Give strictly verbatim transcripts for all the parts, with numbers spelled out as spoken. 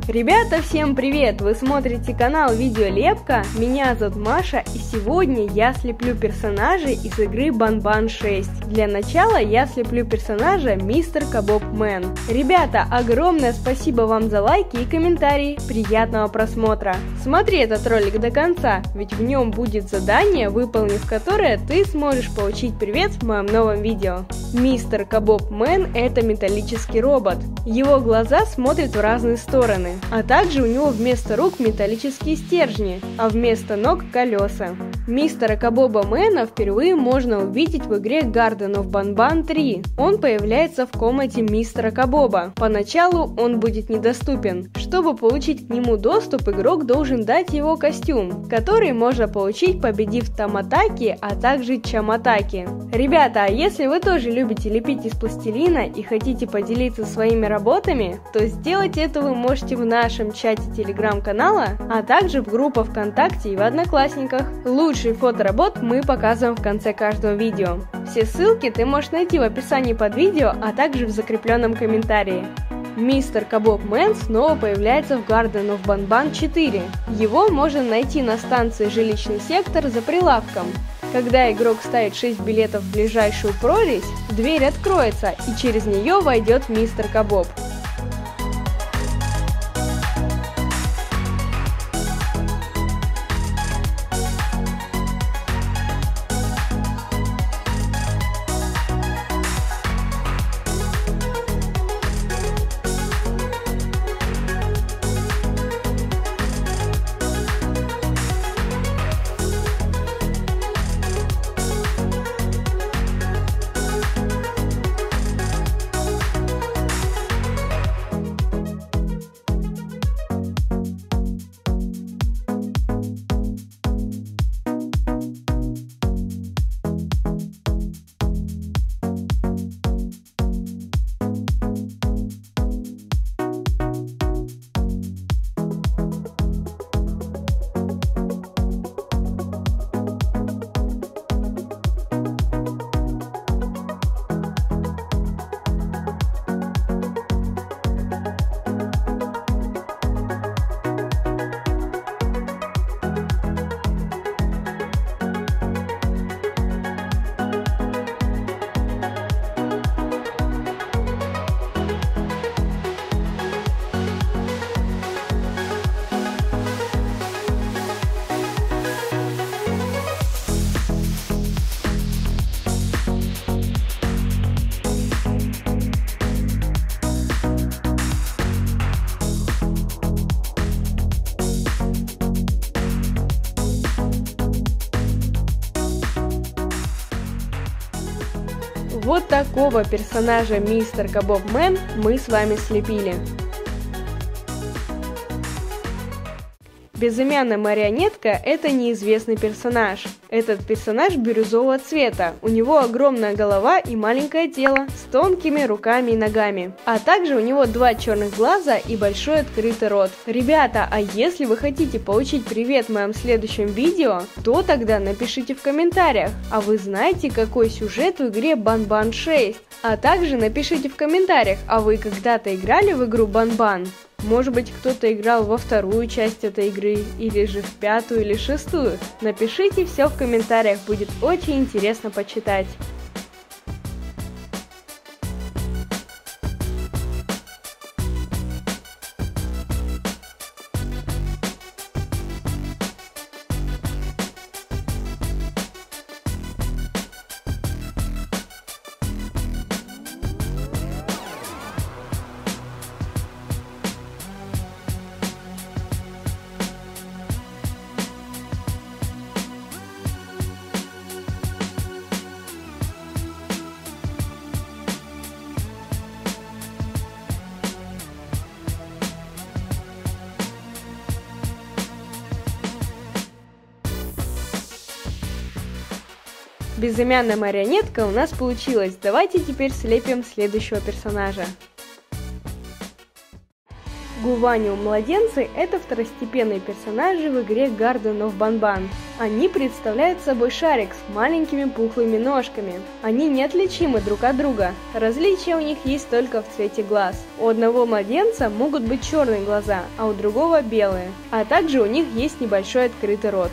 Ребята, всем привет! Вы смотрите канал Видеолепка, меня зовут Маша, и сегодня я слеплю персонажей из игры Банбан шесть. Для начала я слеплю персонажа Мистер Кабобмен. Ребята, огромное спасибо вам за лайки и комментарии, приятного просмотра! Смотри этот ролик до конца, ведь в нем будет задание, выполнив которое ты сможешь получить привет в моем новом видео. Мистер Кабобмен – это металлический робот. Его глаза смотрят в разные стороны. А также у него вместо рук металлические стержни, а вместо ног колеса. Мистера Кабобмена впервые можно увидеть в игре Garden of Banban три. Он появляется в комнате Мистера Кабоба. Поначалу он будет недоступен. Чтобы получить к нему доступ, игрок должен дать его костюм, который можно получить, победив Таматаки, а также Чаматаки. Ребята, а если вы тоже любите лепить из пластилина и хотите поделиться своими работами, то сделать это вы можете в нашем чате телеграм-канала, а также в группах ВКонтакте и в Одноклассниках. Лучшие фоторабот мы показываем в конце каждого видео. Все ссылки ты можешь найти в описании под видео, а также в закрепленном комментарии. Мистер Кабобмен снова появляется в Garden of Banban четыре. Его можно найти на станции Жилищный сектор за прилавком. Когда игрок ставит шесть билетов в ближайшую прорезь, дверь откроется и через нее войдет Мистер Кабоб. Вот такого персонажа Мистер Кабобмен мы с вами слепили. Безымянная марионетка – это неизвестный персонаж. Этот персонаж бирюзового цвета, у него огромная голова и маленькое тело с тонкими руками и ногами. А также у него два черных глаза и большой открытый рот. Ребята, а если вы хотите получить привет в моем следующем видео, то тогда напишите в комментариях, а вы знаете, какой сюжет в игре Банбан шесть? А также напишите в комментариях, а вы когда-то играли в игру Банбан? Может быть, кто-то играл во вторую часть этой игры, или же в пятую или шестую. Напишите все в комментариях, будет очень интересно почитать. Безымянная марионетка у нас получилась. Давайте теперь слепим следующего персонажа. Гуваниум-младенцы – это второстепенные персонажи в игре Garden of Banban. Они представляют собой шарик с маленькими пухлыми ножками. Они неотличимы друг от друга. Различия у них есть только в цвете глаз. У одного младенца могут быть черные глаза, а у другого белые. А также у них есть небольшой открытый рот.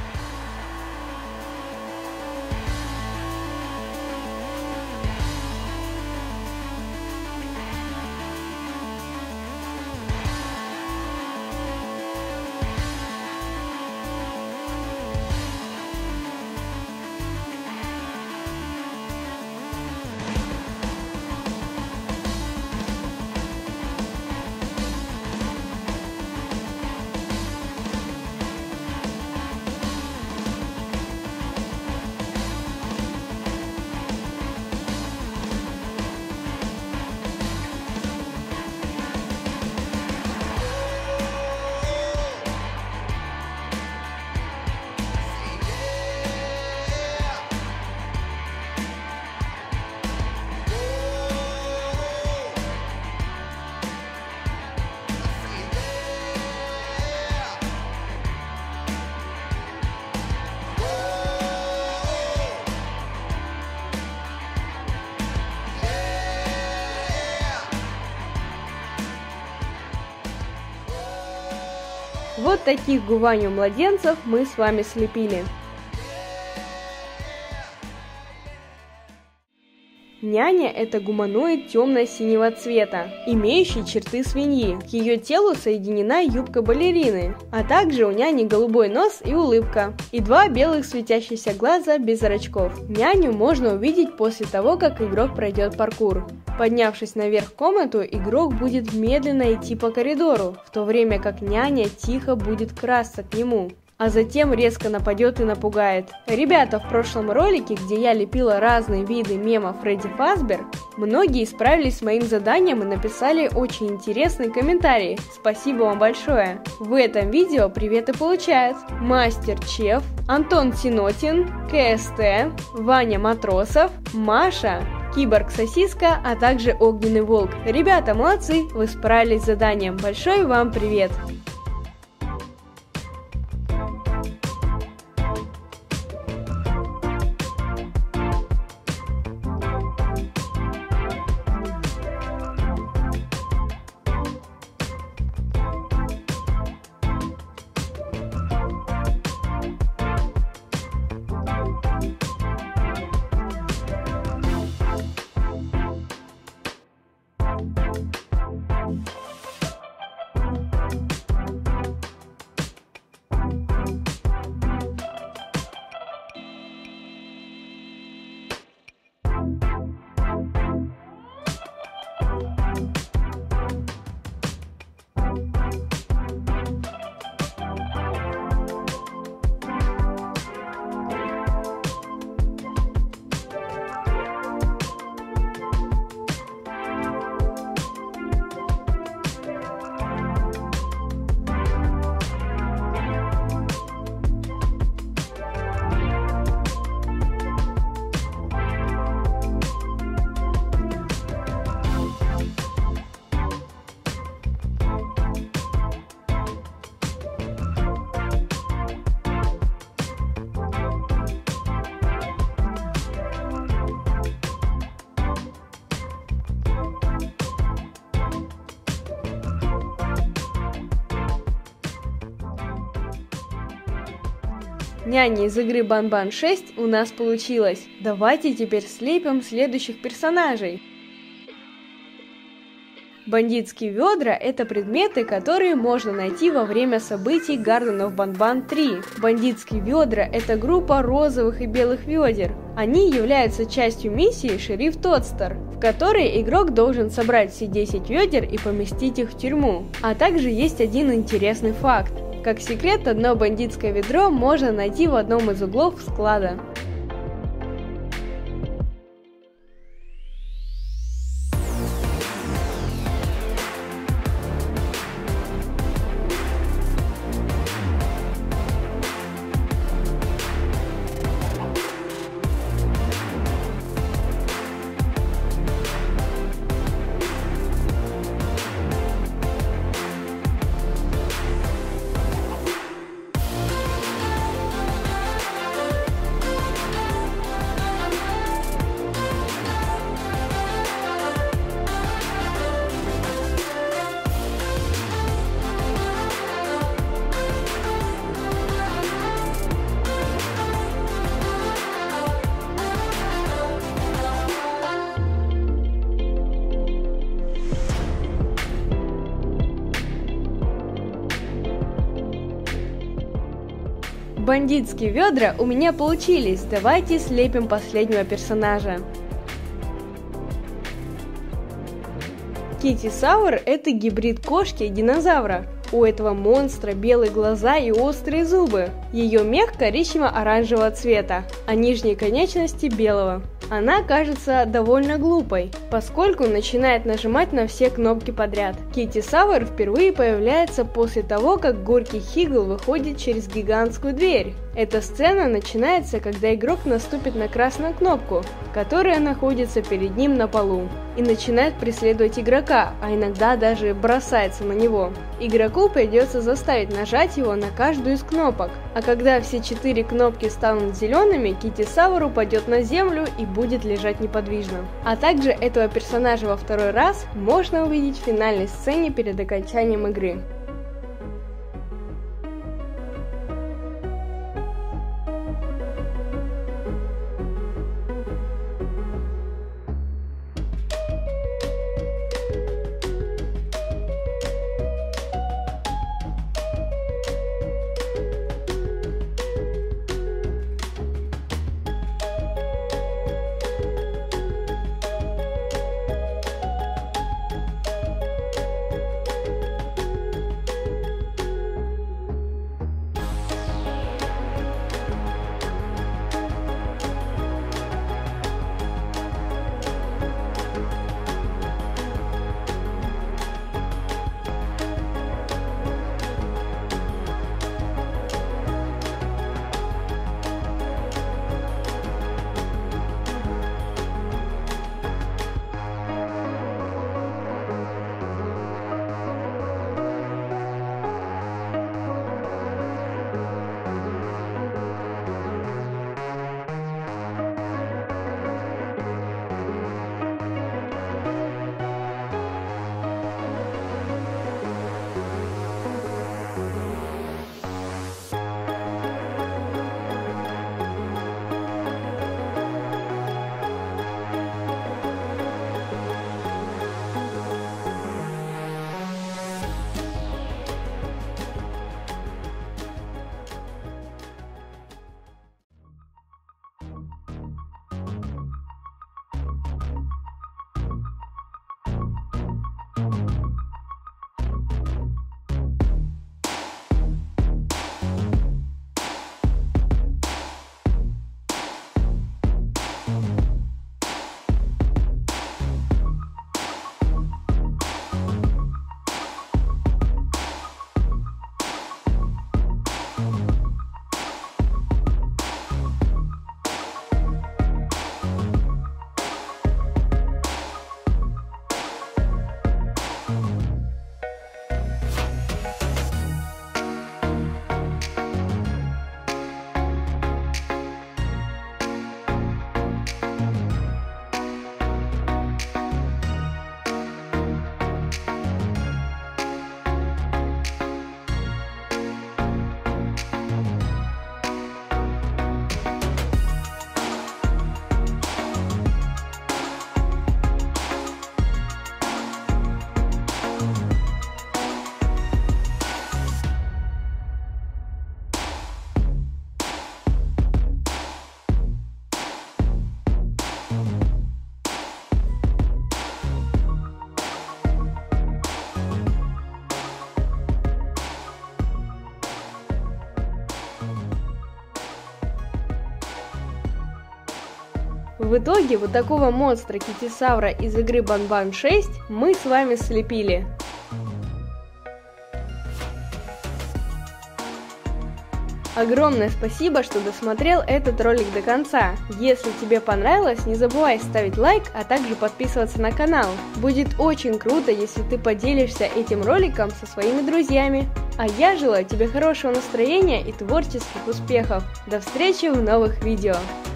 Вот таких гуваниум-младенцев мы с вами слепили. Няня – это гуманоид темно-синего цвета, имеющий черты свиньи. К ее телу соединена юбка балерины, а также у няни голубой нос и улыбка, и два белых светящихся глаза без зрачков. Няню можно увидеть после того, как игрок пройдет паркур. Поднявшись наверх в комнату, игрок будет медленно идти по коридору, в то время как няня тихо будет красться к нему, а затем резко нападет и напугает. Ребята, в прошлом ролике, где я лепила разные виды мемов Фредди Фазбер, многие справились с моим заданием и написали очень интересные комментарии. Спасибо вам большое! В этом видео приветы получают Мастер Чеф, Антон Синотин, КСТ, Ваня Матросов, Маша, Киборг Сосиска, а также Огненный Волк. Ребята, молодцы, вы справились с заданием. Большой вам привет! Няня из игры Банбан шесть у нас получилось. Давайте теперь слепим следующих персонажей. Бандитские ведра – это предметы, которые можно найти во время событий Garden of Banban три. Бандитские ведра – это группа розовых и белых ведер. Они являются частью миссии Шериф Тодстер, в которой игрок должен собрать все десять ведер и поместить их в тюрьму. А также есть один интересный факт. Как секрет, одно бандитское ведро можно найти в одном из углов склада. Бандитские ведра у меня получились, давайте слепим последнего персонажа. Китисаур – это гибрид кошки и динозавра. У этого монстра белые глаза и острые зубы. Ее мех коричнево-оранжевого цвета, а нижние конечности белого. Она кажется довольно глупой, поскольку начинает нажимать на все кнопки подряд. Китисаур впервые появляется после того, как Горький Хигл выходит через гигантскую дверь. Эта сцена начинается, когда игрок наступит на красную кнопку, которая находится перед ним на полу, и начинает преследовать игрока, а иногда даже бросается на него. Игроку придется заставить нажать его на каждую из кнопок, а когда все четыре кнопки станут зелеными, Китисаур упадет на землю и будет лежать неподвижно. А также этого персонажа во второй раз можно увидеть в финальной сцене перед окончанием игры. В итоге вот такого монстра Китисаура из игры Банбан шесть мы с вами слепили. Огромное спасибо, что досмотрел этот ролик до конца. Если тебе понравилось, не забывай ставить лайк, а также подписываться на канал. Будет очень круто, если ты поделишься этим роликом со своими друзьями. А я желаю тебе хорошего настроения и творческих успехов. До встречи в новых видео.